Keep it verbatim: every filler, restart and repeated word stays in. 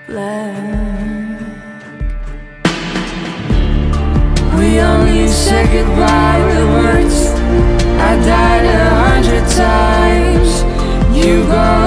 black. We only said goodbye with words. I died a hundred times. You go